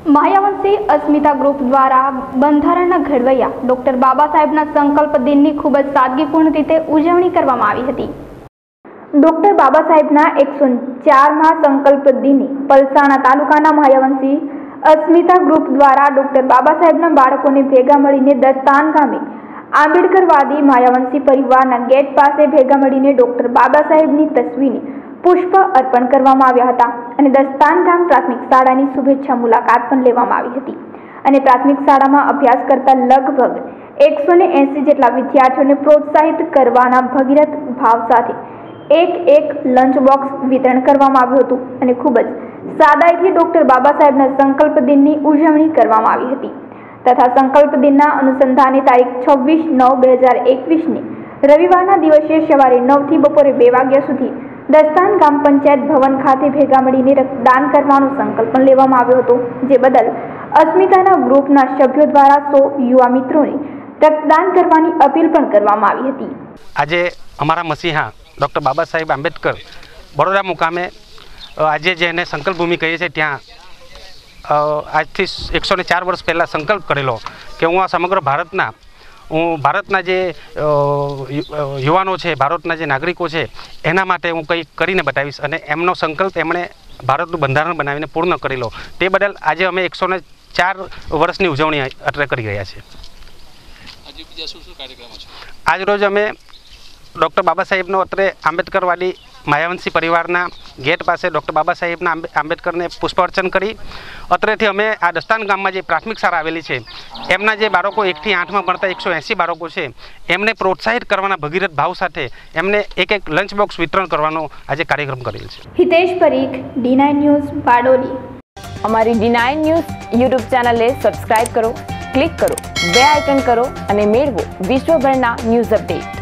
માયાવંશી અસ્મિતા group દ્વારા બંધારણના ઘડવૈયા doctor બાબા સાહેબના સંકલ્પ દિનની ખૂબ જ સાદગીપૂર્ણ રીતે ઉજવણી કરવામાં આવી હતી। ડોક્ટર બાબા સાહેબના 104મા સંકલ્પ દિને પલસાણા તાલુકાના માયાવંશી અસ્મિતા ગ્રુપ દ્વારા ડોક્ટર બાબા સાહેબના બાળકોને ભેગા મળીને દસ્તાન ગામે આંબેડકરવાદી માયાવંશી પરિવારના ગેટ પાસે ભેગા મળીને ડોક્ટર બાબા સાહેબની તસવીરને પુષ્પ अर्पण કરવામાં આવ્યા હતા અને દસ્તાન ગામ પ્રાથમિક શાળાની શુભેચ્છા મુલાકાત પણ લેવામાં આવી હતી અને પ્રાથમિક શાળામાં અભ્યાસ કરતા લગભગ 180 જેટલા વિદ્યાર્થીઓને પ્રોત્સાહિત કરવાના ભગીરથ ભાવ સાથે એક લંચ બોક્સ વિતરણ કરવામાં આવ્યું હતું અને ખૂબ જ સાદાઈથી ડોક્ટર બાબા સાહેબના સંકલ્પ દિનની ઉજવણી કરવામાં આવી હતી તથા સંકલ્પ દિનના અનુસંધાને તારીખ 26/9/2021 રવિવારના દિવસે સવારે 9 થી બપોરે 2 વાગ્યા સુધી દસ્તાન ગામ પંચાયત ભવન ખાતે ભેગા મળીને રક્તદાન કરવાનો સંકલ્પ લેવામાં આવ્યો હતો, જે બદલ અસ્મિતાના ગ્રુપના સભ્યો દ્વારા 100 યુવા મિત્રોને રક્તદાન કરવાની અપીલ પણ કરવામાં આવી હતી। આજે અમારા મસીહા ડૉક્ટર બાબા સાહેબ આંબેડકર બરોડા મુકામે આજે જેને સંકલ્પ ભૂમિ કહીએ છીએ ત્યાં આજથી 104 વર્ષ પહેલાં સંકલ્પ કરેલો કે હું આ સમગ્ર ભારતના જે યુવાનો છે, ભારતના જે નાગરિકો છે એના માટે હું કંઈક કરીને બતાવીશ અને એમનો સંકલ્પ એમણે ભારતનું બંધારણ બનાવીને પૂર્ણ કરેલો તે બદલ આજે અમે 104 વર્ષની ઉજવણી અત્રે કરી રહ્યા છીએ। આજ રોજ અમે ડૉક્ટર બાબા સાહેબનો અત્રે આંબેડકરવાદી માયાવંશી પરિવારના ગેટ પાસે ડૉક્ટર બાબા સાહેબના આંબેડકરને પુષ્પ અર્ચન કરી અત્રેથી અમે આ દસ્તાન ગામમાં જે પ્રાથમિક શાળા આવેલી છે એમના જે બાળકો 1 થી 8માં ભણતા 180 બાળકો છે એમને પ્રોત્સાહિત કરવાના ભગીરથ ભાવ સાથે એમને એક લંચ બોક્સ વિતરણ કરવાનો આજે કાર્યક્રમ કરેલ છે। Hitesh Parikh, D9 news, Bardoli. અમારી D9 ન્યૂઝ યુટ્યુબ ચેનલને સબસ્ક્રાઇબ કરો, ક્લિક કરો, બે આઇકન કરો અને મેળવો વિશ્વભરના ન્યૂઝ અપડેટ।